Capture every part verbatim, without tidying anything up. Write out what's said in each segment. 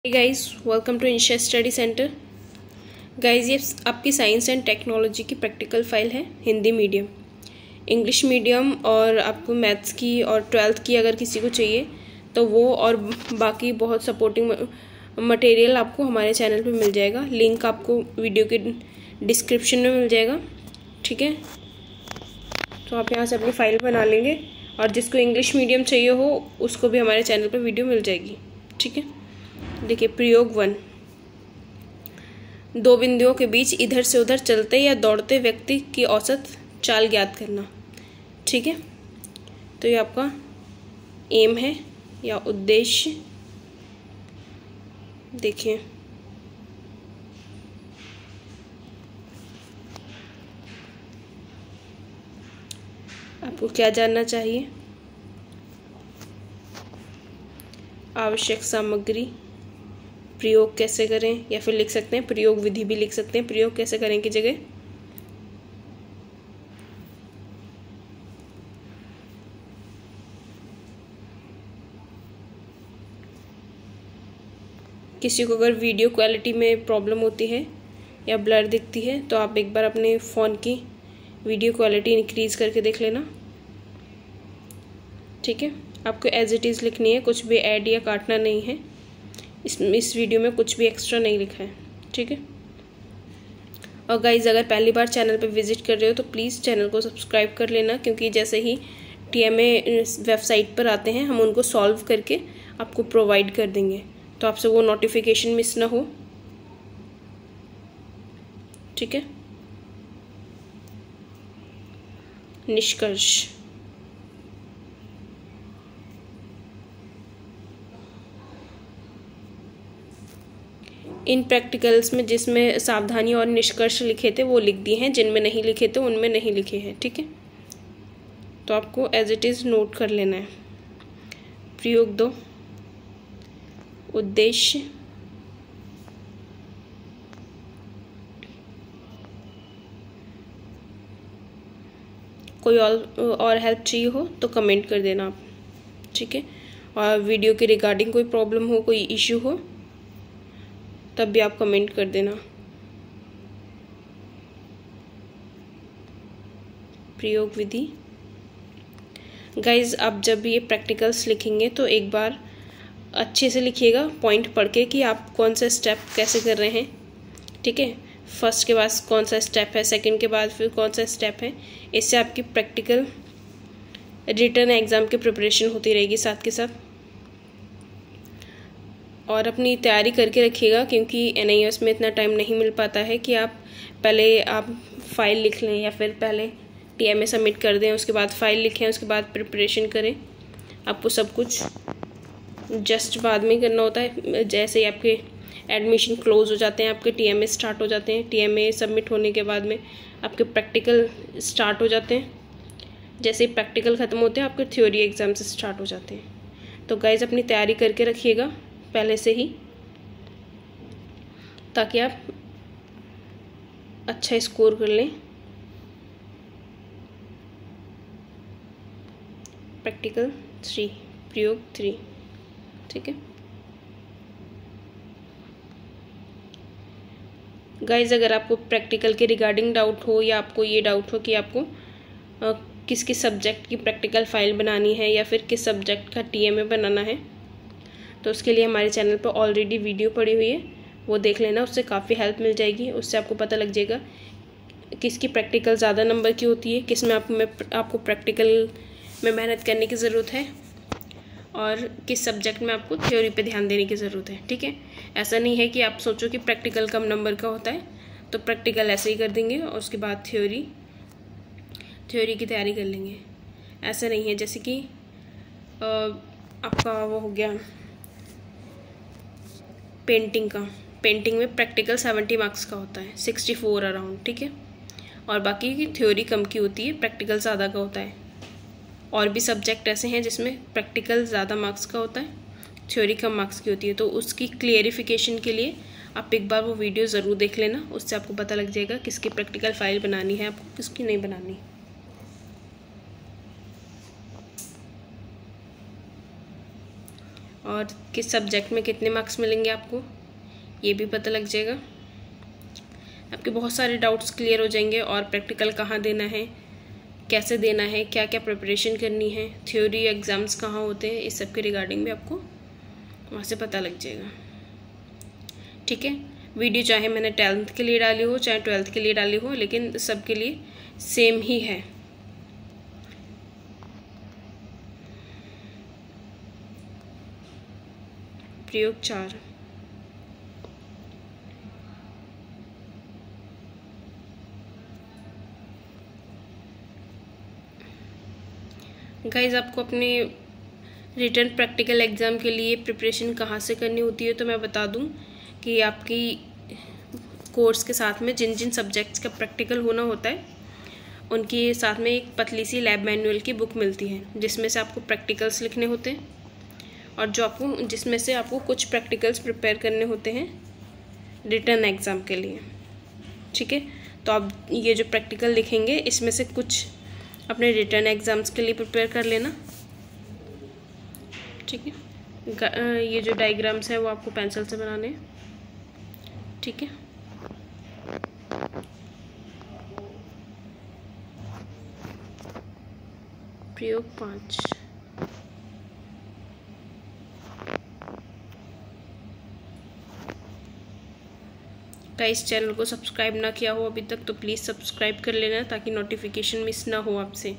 Guys, welcome to Insha study centre. Guys, ये आपकी science and technology की प्रैक्टिकल फाइल है। हिंदी मीडियम, इंग्लिश मीडियम और आपको मैथ्स की और ट्वेल्थ की अगर किसी को चाहिए तो वो और बाकी बहुत सपोर्टिंग मटेरियल आपको हमारे चैनल पे मिल जाएगा। लिंक आपको वीडियो के डिस्क्रिप्शन में मिल जाएगा। ठीक है, तो आप यहाँ से अपनी फाइल बना लेंगे और जिसको इंग्लिश मीडियम चाहिए हो उसको भी हमारे चैनल पर वीडियो मिल जाएगी। ठीक है, देखिए प्रयोग वन। दो बिंदुओं के बीच इधर से उधर चलते या दौड़ते व्यक्ति की औसत चाल ज्ञात करना। ठीक है, तो ये आपका एम है या उद्देश्य। देखिए आपको क्या जानना चाहिए। आवश्यक सामग्री, प्रयोग कैसे करें, या फिर लिख सकते हैं प्रयोग विधि भी लिख सकते हैं, प्रयोग कैसे करें की जगह। किसी को अगर वीडियो क्वालिटी में प्रॉब्लम होती है या ब्लर दिखती है तो आप एक बार अपने फ़ोन की वीडियो क्वालिटी इंक्रीज़ करके देख लेना। ठीक है, आपको एज इट इज़ लिखनी है, कुछ भी ऐड या काटना नहीं है। इस इस वीडियो में कुछ भी एक्स्ट्रा नहीं लिखा है। ठीक है, और गाइज अगर पहली बार चैनल पे विजिट कर रहे हो तो प्लीज़ चैनल को सब्सक्राइब कर लेना, क्योंकि जैसे ही टीएमए वेबसाइट पर आते हैं हम उनको सॉल्व करके आपको प्रोवाइड कर देंगे, तो आपसे वो नोटिफिकेशन मिस ना हो। ठीक है, निष्कर्ष। इन प्रैक्टिकल्स में जिसमें सावधानी और निष्कर्ष लिखे थे वो लिख दिए हैं, जिनमें नहीं लिखे थे उनमें नहीं लिखे हैं। ठीक है, तो आपको एज इट इज़ नोट कर लेना है। प्रयोग दो, उद्देश्य। कोई और और हेल्प चाहिए हो तो कमेंट कर देना आप। ठीक है, और वीडियो के रिगार्डिंग कोई प्रॉब्लम हो, कोई इश्यू हो तब भी आप कमेंट कर देना। प्रयोग विधि। गाइज, आप जब ये प्रैक्टिकल्स लिखेंगे तो एक बार अच्छे से लिखिएगा पॉइंट पढ़ के कि आप कौन सा स्टेप कैसे कर रहे हैं। ठीक है, फर्स्ट के बाद कौन सा स्टेप है, सेकंड के बाद फिर कौन सा स्टेप है। इससे आपकी प्रैक्टिकल रिटर्न एग्ज़ाम की प्रिपरेशन होती रहेगी साथ के साथ। और अपनी तैयारी करके रखिएगा, क्योंकि एनआईएस में इतना टाइम नहीं मिल पाता है कि आप पहले आप फाइल लिख लें या फिर पहले टीएमए सबमिट कर दें, उसके बाद फाइल लिखें, उसके बाद प्रिपरेशन करें। आपको सब कुछ जस्ट बाद में करना होता है। जैसे ही आपके एडमिशन क्लोज हो जाते हैं, आपके टीएमए स्टार्ट हो जाते हैं, टीएमए सबमिट होने के बाद में आपके प्रैक्टिकल स्टार्ट हो जाते हैं। जैसे ही प्रैक्टिकल ख़त्म होते हैं आपके थ्योरी एग्ज़ाम से स्टार्ट हो जाते हैं। तो गाइज अपनी तैयारी करके रखिएगा पहले से ही, ताकि आप अच्छा स्कोर कर लें। प्रैक्टिकल थ्री, प्रयोग थ्री। ठीक है गाइज, अगर आपको प्रैक्टिकल के रिगार्डिंग डाउट हो या आपको ये डाउट हो कि आपको आ, किस किस सब्जेक्ट की प्रैक्टिकल फाइल बनानी है या फिर किस सब्जेक्ट का टीएमए बनाना है, तो उसके लिए हमारे चैनल पर ऑलरेडी वीडियो पड़ी हुई है, वो देख लेना। उससे काफ़ी हेल्प मिल जाएगी। उससे आपको पता लग जाएगा किसकी प्रैक्टिकल ज़्यादा नंबर की होती है, किस में आप में आपको प्रैक्टिकल में मेहनत करने की ज़रूरत है और किस सब्जेक्ट में आपको थ्योरी पे ध्यान देने की ज़रूरत है। ठीक है, ऐसा नहीं है कि आप सोचो कि प्रैक्टिकल कम नंबर का होता है तो प्रैक्टिकल ऐसे ही कर देंगे और उसके बाद थ्योरी थ्योरी की तैयारी कर लेंगे। ऐसा नहीं है। जैसे कि आपका वो हो गया पेंटिंग का, पेंटिंग में प्रैक्टिकल सेवेंटी मार्क्स का होता है, सिक्सटी फोर अराउंड। ठीक है, और बाकी की थ्योरी कम की होती है, प्रैक्टिकल ज़्यादा का होता है। और भी सब्जेक्ट ऐसे हैं जिसमें प्रैक्टिकल ज़्यादा मार्क्स का होता है, थ्योरी कम मार्क्स की होती है। तो उसकी क्लियरिफिकेशन के लिए आप एक बार वो वीडियो ज़रूर देख लेना, उससे आपको पता लग जाएगा किसकी प्रैक्टिकल फाइल बनानी है आपको, किसकी नहीं बनानी। और किस सब्जेक्ट में कितने मार्क्स मिलेंगे आपको ये भी पता लग जाएगा। आपके बहुत सारे डाउट्स क्लियर हो जाएंगे और प्रैक्टिकल कहाँ देना है, कैसे देना है, क्या क्या प्रिपरेशन करनी है, थ्योरी एग्ज़ाम्स कहाँ होते हैं, इस सब के रिगार्डिंग भी आपको वहाँ से पता लग जाएगा। ठीक है, वीडियो चाहे मैंने टेंथ के लिए डाली हो चाहे ट्वेल्थ के लिए डाली हो, लेकिन सब के लिए सेम ही है। प्रयोग चार, गाइज आपको अपने रिटर्न प्रैक्टिकल एग्ज़ाम के लिए प्रिपरेशन कहाँ से करनी होती है तो मैं बता दूं कि आपकी कोर्स के साथ में जिन जिन सब्जेक्ट्स का प्रैक्टिकल होना होता है उनके साथ में एक पतली सी लैब मैनुअल की बुक मिलती है, जिसमें से आपको प्रैक्टिकल्स लिखने होते हैं और जो आपको जिसमें से आपको कुछ प्रैक्टिकल्स प्रिपेयर करने होते हैं रिटर्न एग्ज़ाम के लिए। ठीक है, तो आप ये जो प्रैक्टिकल लिखेंगे इसमें से कुछ अपने रिटर्न एग्ज़ाम्स के लिए प्रिपेयर कर लेना। ठीक है, ये जो डायग्राम्स है वो आपको पेंसिल से बनाने हैं। ठीक है, प्रयोग पाँच, इस चैनल को सब्सक्राइब ना किया हो अभी तक तो प्लीज़ सब्सक्राइब कर लेना ताकि नोटिफिकेशन मिस ना हो आपसे।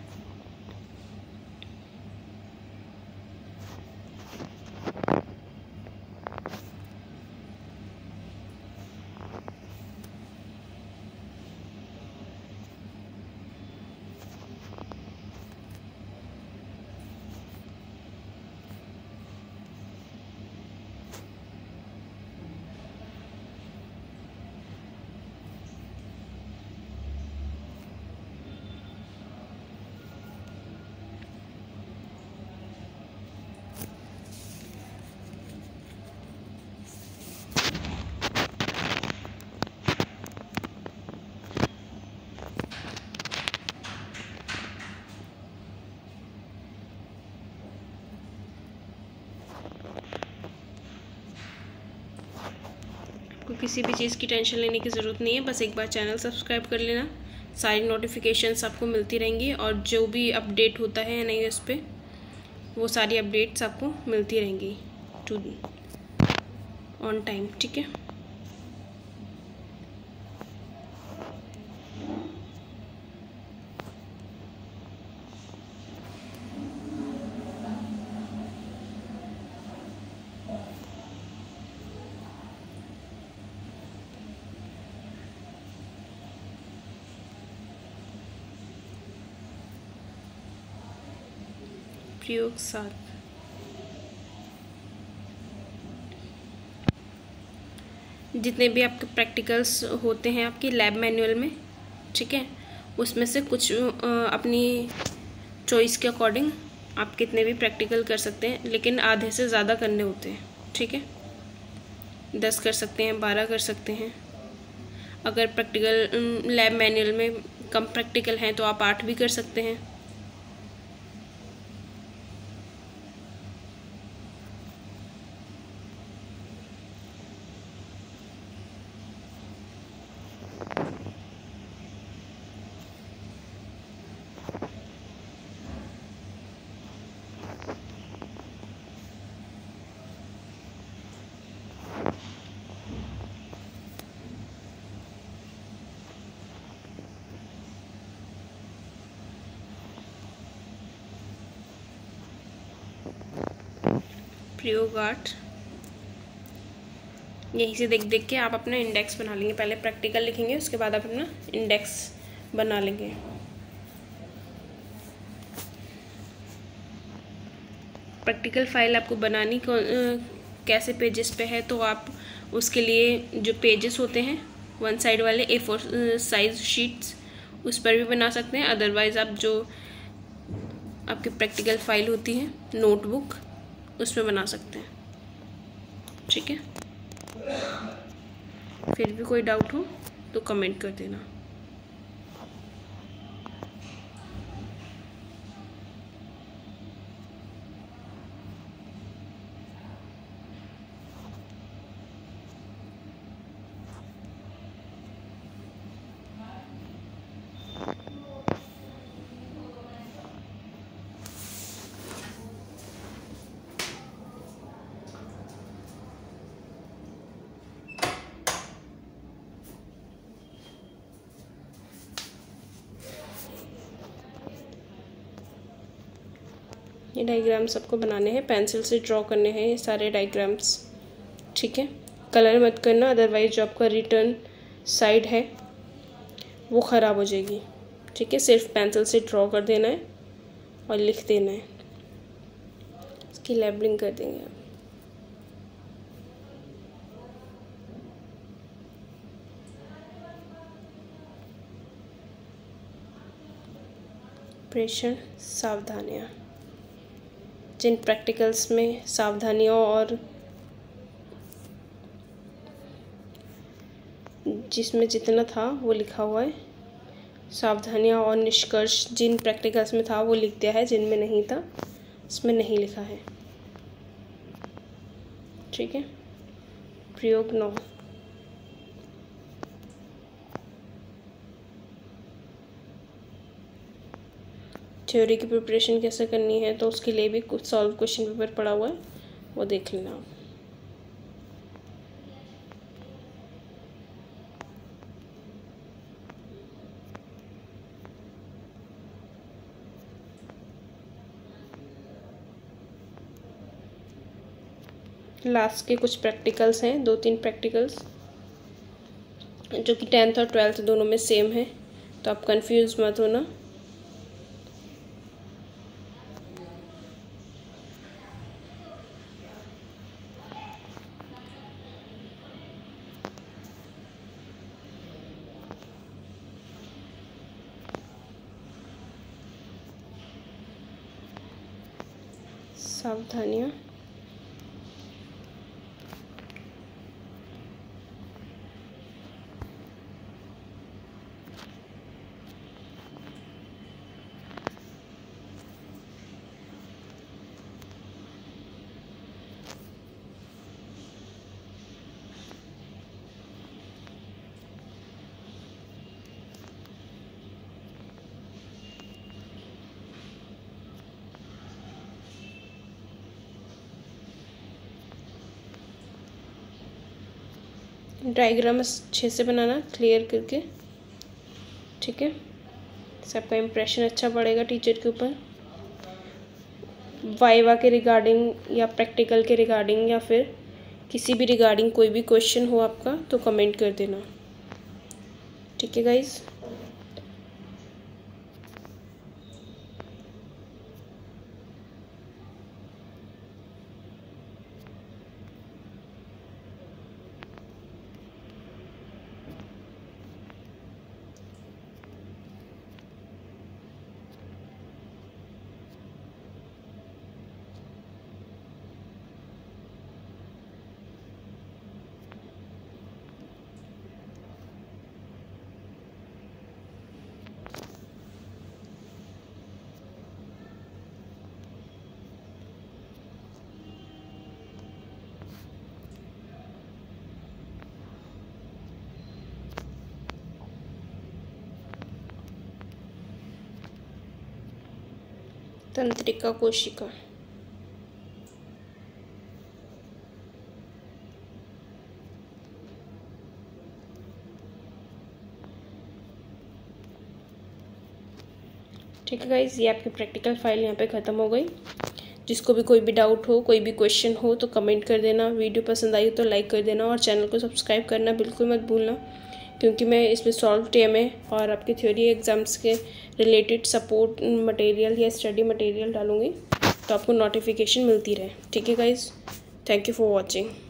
किसी भी चीज़ की टेंशन लेने की ज़रूरत नहीं है, बस एक बार चैनल सब्सक्राइब कर लेना, सारी नोटिफिकेशंस आपको मिलती रहेंगी और जो भी अपडेट होता है एन आई एस पे वो सारी अपडेट्स आपको मिलती रहेंगी टू ऑन टाइम। ठीक है, प्रयोग सात, जितने भी आपके प्रैक्टिकल्स होते हैं आपकी लैब मैनुअल में, ठीक है, उसमें से कुछ अपनी चॉइस के अकॉर्डिंग आप कितने भी प्रैक्टिकल कर सकते हैं, लेकिन आधे से ज़्यादा करने होते हैं। ठीक है, दस कर सकते हैं, बारह कर सकते हैं। अगर प्रैक्टिकल लैब मैनुअल में कम प्रैक्टिकल हैं तो आप आठ भी कर सकते हैं। प्रयोग आठ, यहीं से देख देख के आप अपना इंडेक्स बना लेंगे। पहले प्रैक्टिकल लिखेंगे, उसके बाद आप अपना इंडेक्स बना लेंगे। प्रैक्टिकल फाइल आपको बनानी कैसे पेजेस पे है, तो आप उसके लिए जो पेजेस होते हैं वन साइड वाले ए फोर साइज शीट्स उस पर भी बना सकते हैं। अदरवाइज आप जो आपकी प्रैक्टिकल फाइल होती है नोटबुक उसमें बना सकते हैं। ठीक है, फिर भी कोई डाउट हो तो कमेंट कर देना। ये डायग्राम्स आपको बनाने हैं, पेंसिल से ड्रॉ करने हैं ये सारे डायग्राम्स, ठीक है। कलर मत करना, अदरवाइज जो आपका रिटर्न साइड है वो ख़राब हो जाएगी, ठीक है। सिर्फ पेंसिल से ड्रॉ कर देना है और लिख देना है, इसकी लेबलिंग कर देंगे आप। प्रेषण सावधानियाँ, जिन प्रैक्टिकल्स में सावधानियों और जिसमें जितना था वो लिखा हुआ है, सावधानियाँ और निष्कर्ष जिन प्रैक्टिकल्स में था वो लिख दिया है, जिनमें नहीं था इसमें नहीं लिखा है, ठीक है। प्रयोग नौ, थ्योरी की प्रिपरेशन कैसे करनी है तो उसके लिए भी कुछ सॉल्व क्वेश्चन पेपर पड़ा हुआ है, वो देख लेना आप। लास्ट के कुछ प्रैक्टिकल्स हैं, दो तीन प्रैक्टिकल्स जो कि टेंथ और ट्वेल्थ दोनों में सेम है, तो आप कंफ्यूज मत होना। सावधानियाँ, डायग्राम अच्छे से बनाना क्लियर करके, ठीक है। इससे आपका इम्प्रेशन अच्छा पड़ेगा टीचर के ऊपर। वाइवा के रिगार्डिंग या प्रैक्टिकल के रिगार्डिंग या फिर किसी भी रिगार्डिंग कोई भी क्वेश्चन हो आपका तो कमेंट कर देना, ठीक है गाइज। तंत्रिका कोशिका, ठीक है गाइज, ये आपकी प्रैक्टिकल फाइल यहाँ पे ख़त्म हो गई। जिसको भी कोई भी डाउट हो, कोई भी क्वेश्चन हो तो कमेंट कर देना। वीडियो पसंद आई तो लाइक कर देना और चैनल को सब्सक्राइब करना बिल्कुल मत भूलना, क्योंकि मैं इसमें सॉल्व टेम और आपके थ्योरी एग्जाम्स के रिलेटेड सपोर्ट मटेरियल या स्टडी मटेरियल डालूँगी तो आपको नोटिफिकेशन मिलती रहे, ठीक है गाइज। Thank you for watching.